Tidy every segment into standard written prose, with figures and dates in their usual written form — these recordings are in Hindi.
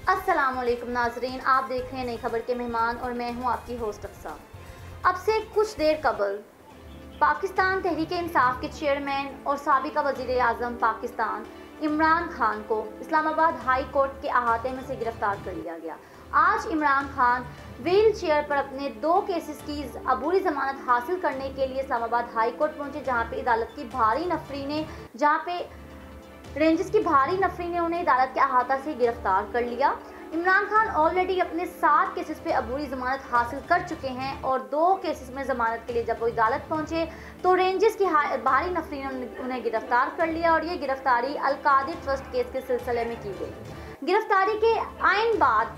अस्सलामुअलैकुम नाजरीन, आप देख रहे हैं नई खबर के मेहमान और मैं हूं आपकी होस्ट अफसा। अब से कुछ देर कबल पाकिस्तान तहरीक इंसाफ के चेयरमैन और साबिका वज़ीर आज़म पाकिस्तान इमरान खान को इस्लामाबाद हाई कोर्ट के अहाते में से गिरफ्तार कर लिया गया। आज इमरान खान व्हील चेयर पर अपने 2 केसेस की अबूरी जमानत हासिल करने के लिए इस्लामाबाद हाई कोर्ट पहुंचे, जहां पे अदालत की भारी नफरी ने रेंजेस की भारी नफरी ने उन्हें अदालत के अहाता से गिरफ्तार कर लिया। इमरान खान ऑलरेडी अपने 7 केसेस पे अबूरी जमानत हासिल कर चुके हैं और 2 केसेस में जमानत के लिए जब वो अदालत पहुंचे तो रेंजेस की भारी नफरी ने उन्हें गिरफ्तार कर लिया और ये गिरफ्तारी अल-कादिर ट्रस्ट केस के सिलसिले में की गई। गिरफ्तारी के आइन बाद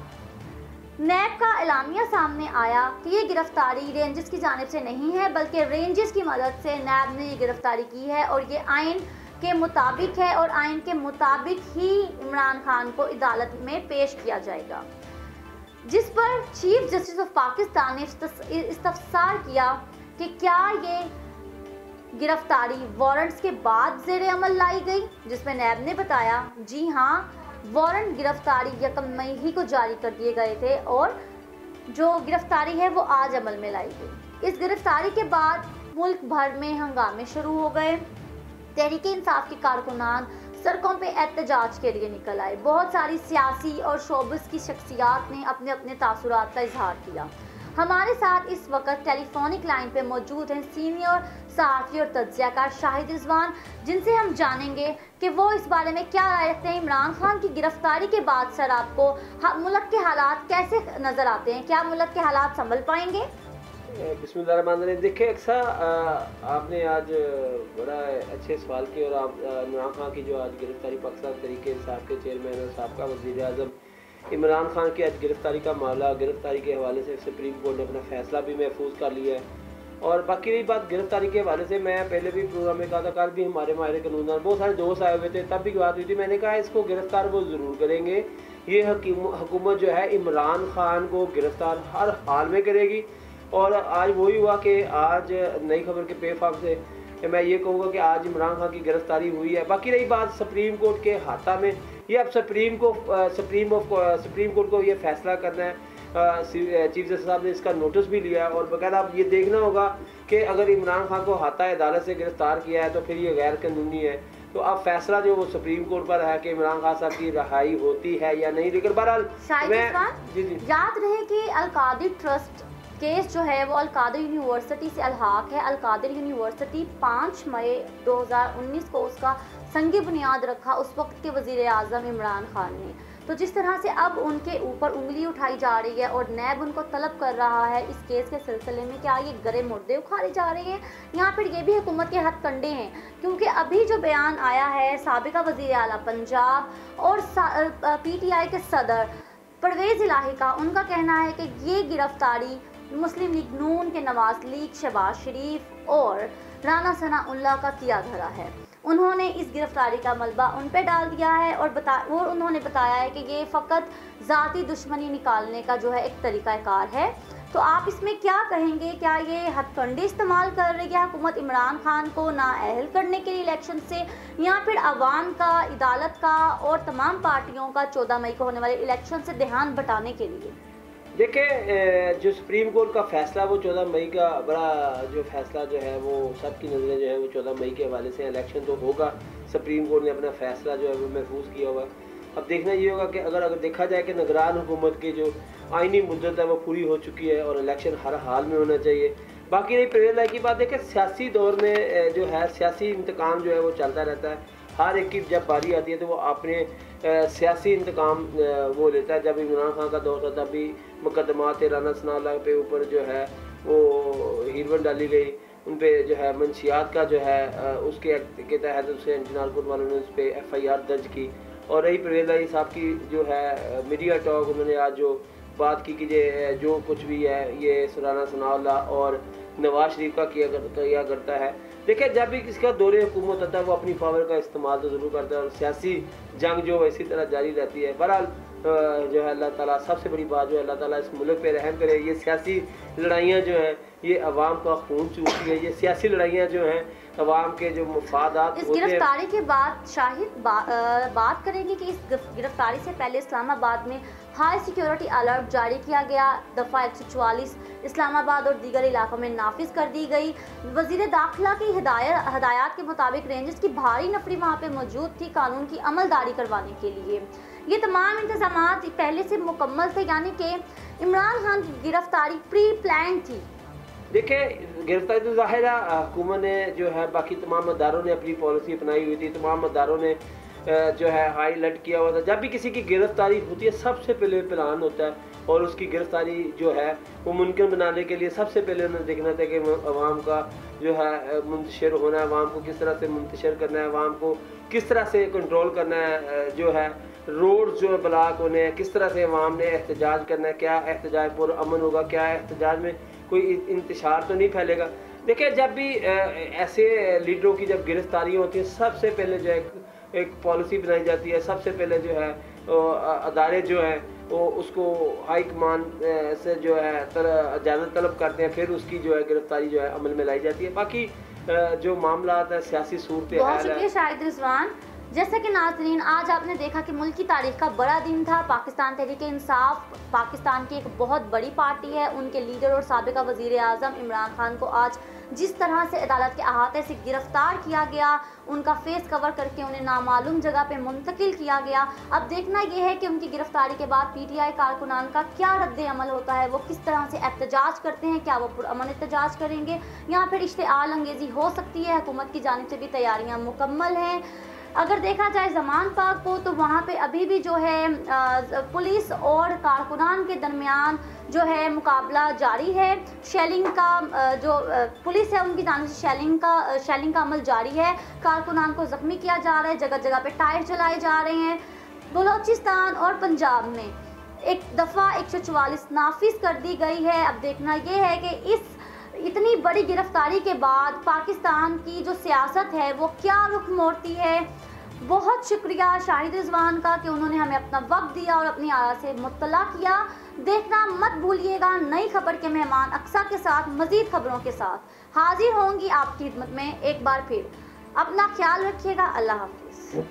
नैब का एलामिया सामने आया कि ये गिरफ्तारी रेंजेस की जानिब से नहीं है, बल्कि रेंजेस की मदद से नैब ने ये गिरफ्तारी की है और ये आइन के मुताबिक है और आइन के मुताबिक ही इमरान खान को अदालत में पेश किया जाएगा, जिस पर चीफ जस्टिस ऑफ पाकिस्तान ने इस्तफसार किया कि क्या ये गिरफ्तारी वारंट्स के बाद ज़ेर अमल लाई गई, जिसमें नैब ने बताया जी हाँ, वारंट गिरफ्तारी 1 मई ही को जारी कर दिए गए थे और जो गिरफ्तारी है वो आज अमल में लाई गई। इस गिरफ्तारी के बाद मुल्क भर में हंगामे शुरू हो गए। तहरीक इंसाफ के कारकुनान सड़कों पे एहतजाज के लिए निकल आए। बहुत सारी सियासी और शोबिस की शख्सियात ने अपने अपने तासुरात का इजहार किया। हमारे साथ इस वक्त टेलीफोनिक लाइन पे मौजूद हैं सीनियर सहाफ़ी और तज्ज़ियाकार शाहिद रिजवान, जिनसे हम जानेंगे कि वो इस बारे में क्या राय रखते हैं। इमरान खान की गिरफ्तारी के बाद सर आपको मुल्क के हालात कैसे नज़र आते हैं? क्या मुल्क के हालात संभल पाएंगे? बिस्मिल्लाहिर्रहमानिर्रहीम। देखिए अक्सर आपने आज बड़ा अच्छे सवाल किए और आप इमरान खान की जो आज गिरफ्तारी पाकिस्तान तहरीक इंसाफ के चेयरमैन और साबका वज़ीर आज़म इमरान खान की आज गिरफ्तारी का मामला, गिरफ्तारी के हवाले से सुप्रीम कोर्ट ने अपना फैसला भी महफूज कर लिया है। और बाकी रही बात गिरफ्तारी के हवाले से, मैं पहले भी प्रोग्राम में कहा था, कल भी हमारे माहिर कानून बहुत सारे दोस्त आए हुए थे, तब भी बात हुई थी। मैंने कहा इसको गिरफ्तार वो ज़रूर करेंगे। ये हुकूमत जो है इमरान खान को गिरफ्तार हर हाल में करेगी। और आज वही हुआ कि आज नई खबर के प्लेटफॉर्म से मैं ये कहूँगा कि आज इमरान खान की गिरफ्तारी हुई है। बाकी रही बात सुप्रीम कोर्ट के हाथा में, ये अब सुप्रीम कोर्ट को ये फैसला करना है। चीफ जस्टिस साहब ने इसका नोटिस भी लिया है और बकायदा अब ये देखना होगा कि अगर इमरान खान को हाथा अदालत से गिरफ्तार किया है तो फिर ये गैर कानूनी है। तो अब फैसला जो वो सुप्रीम कोर्ट पर है कि इमरान खान साहब की रिहाई होती है या नहीं। लेकिन बहरहाल याद रहे कि अल-कादिर ट्रस्ट केस जो है वो अल-कादिर यूनिवर्सिटी से अलहाक है। अल-कादिर यूनिवर्सिटी 5 मई 2019 को उसका संग बुनियाद रखा उस वक्त के वज़ीर आज़म इमरान खान ने। तो जिस तरह से अब उनके ऊपर उंगली उठाई जा रही है और नैब उनको तलब कर रहा है इस केस के सिलसिले में, क्या ये गरे मुर्दे उखाड़े जा रहे हैं? यहाँ पर ये भी हुकूमत के हथकंडे हैं, क्योंकि अभी जो बयान आया है साबिका वज़ीर आला पंजाब और PTI के सदर परवेज़ इलाही का, उनका कहना है कि ये गिरफ्तारी मुस्लिम लीग नून के नवाज लीग, शहबाज शरीफ और राना सनाउल्लाह का किया धरा है। उन्होंने इस गिरफ्तारी का मलबा उन पे डाल दिया है और उन्होंने बताया है कि ये फ़कत ज़ाती दुश्मनी निकालने का जो है एक तरीक़ाकार है। तो आप इसमें क्या कहेंगे? क्या ये हथकंडे इस्तेमाल कर रही है हुकूमत इमरान खान को नाअहल करने के लिए इलेक्शन से, या फिर अवाम का, अदालत का और तमाम पार्टियों का 14 मई को होने वाले इलेक्शन से ध्यान बटाने के लिए? देखिए जो सुप्रीम कोर्ट का फैसला वो 14 मई का बड़ा जो फैसला जो है वो सबकी नज़रें जो है वो 14 मई के हवाले से इलेक्शन तो होगा। सुप्रीम कोर्ट ने अपना फैसला जो है वो महफूज किया हुआ। अब देखना ये होगा कि अगर देखा जाए कि निगरान हुकूमत की जो आइनी मुद्दत है वो पूरी हो चुकी है और इलेक्शन हर हाल में होना चाहिए। बाकी रही प्रेरणा की बात है कि सियासी दौर में जो है सियासी इंतकाम जो है वो चलता रहता है। हर एक की जब बारी आती है तो वो अपने सियासी इंतकाम वो लेता है। जब इमरान खान का दौर था तब भी मुकदमात राना सनाउल्लाह पे ऊपर जो है वो हीरवन डाली गई, उन पे जो है मंशियात का जो है उसके तहत उससे एंटी-नारकोटिक्स वालों ने उस पर FIR दर्ज की। और रही परवेज़ साहब की जो है मीडिया टॉक, उन्होंने आज जो बात की कि जो कुछ भी है ये राना सनाउल्लाह और नवाज शरीफ का किया करता है। देखिए जब भी किसी का दौरे हुकूमत होता है वो अपनी पावर का इस्तेमाल तो ज़रूर करता है और सियासी जंग जो इसी तरह जारी रहती है। बहरहाल जो है अल्लाह ताला, सबसे बड़ी बात जो है अल्लाह ताला इस मुल्क पे रहम करे। ये सियासी लड़ाइयाँ जो हैं ये अवाम का खून चूसती है। ये सियासी लड़ाइयाँ जो हैं अवाम के जो मफादात इस होते हैं। गिरफ्तारी के बाद शाहिद बात करेंगे कि इस गिरफ्तारी से पहले इस्लामाबाद में हाई सिक्योरिटी अलर्ट जारी किया गया। दफ़ा 144 इस्लामाबाद और दीगर इलाकों में नाफिज कर दी गई। वज़ीर दाखिला की हदायत के मुताबिक रेंजर्स की भारी नफरी वहाँ पे मौजूद थी कानून की अमलदारी करवाने के लिए। ये तमाम इंतजाम पहले से मुकम्मल थे, यानी कि इमरान खान की गिरफ्तारी प्री प्लान थी। देखिए, गिरफ्तारी तो ज़ाहिर है हुकूमत ने जो है, बाकी तमाम अदारों ने अपनी पॉलिसी अपनाई हुई थी, तमाम अदारों ने जो है हाई अलर्ट किया हुआ था। जब भी किसी की गिरफ्तारी होती है सबसे पहले प्लान होता है, और उसकी गिरफ्तारी जो है वो मुमकिन बनाने के लिए सबसे पहले उन्हें देखना था कि अवाम का जो है मुंतशिर होना है, अवाम को किस तरह से मुंतशिर करना है, अवाम को किस तरह से कंट्रोल करना है, जो है रोड जो ब्लॉक होने हैं, किस तरह से अवाम ने एहतजाज करना है, क्या एहतजाज पर अमन होगा, क्या एहतजाज में कोई इंतशार तो नहीं फैलेगा। देखिए, जब भी ऐसे लीडरों की जब गिरफ्तारियाँ होती हैं सबसे पहले जो है एक पॉलिसी बनाई जाती है, सबसे पहले जो है अदारे जो हैं वो उसको हाई कमान से जो है इजाज़त तलब करते हैं, फिर उसकी जो है गिरफ्तारी जो है अमल में लाई जाती है। बाकी जो मामला है सियासी सूरत बहुत शुक्रिया शाहिद रिजवान। जैसा कि नाज़रीन, आज आपने देखा कि मुल्क की तारीख का बड़ा दिन था। पाकिस्तान तहरीक इंसाफ पाकिस्तान की एक बहुत बड़ी पार्टी है। उनके लीडर और साबिका वज़ीर आज़म इमरान खान को आज जिस तरह से अदालत के अहाते से गिरफ्तार किया गया, उनका फेस कवर करके उन्हें नामालूम जगह पे मुंतकिल किया गया। अब देखना यह है कि उनकी गिरफ्तारी के बाद PTI कारकुनान का क्या रद्द अमल होता है, वो किस तरह से एहतजाज करते हैं, क्या वो पुरअमन एहतजाज करेंगे या फिर इश्तिआल अंगेज़ी हो सकती है। हुकूमत की जानिब से भी तैयारियाँ मुकम्मल हैं। अगर देखा जाए ज़मान पार्क को, तो वहाँ पे अभी भी जो है पुलिस और कारकुनान के दरमियान जो है मुकाबला जारी है। शेलिंग का जो पुलिस है उनकी जानिब से शेलिंग का अमल जारी है। कारकुनान को ज़ख्मी किया जा रहा है, जगह जगह पे टायर चलाए जा रहे हैं। बलोचिस्तान और पंजाब में एक दफ़ा 144 नाफिज कर दी गई है। अब देखना ये है कि इस इतनी बड़ी गिरफ्तारी के बाद पाकिस्तान की जो सियासत है वो क्या रुख मोड़ती है। बहुत शुक्रिया शाहिद रिजवान का कि उन्होंने हमें अपना वक्त दिया और अपनी आरा से मुत्तला किया। देखना मत भूलिएगा, नई खबर के मेहमान अक्सा के साथ मज़ीद खबरों के साथ हाजिर होंगी आपकी खिदमत में। एक बार फिर अपना ख्याल रखिएगा। अल्लाह हाफ़िज़।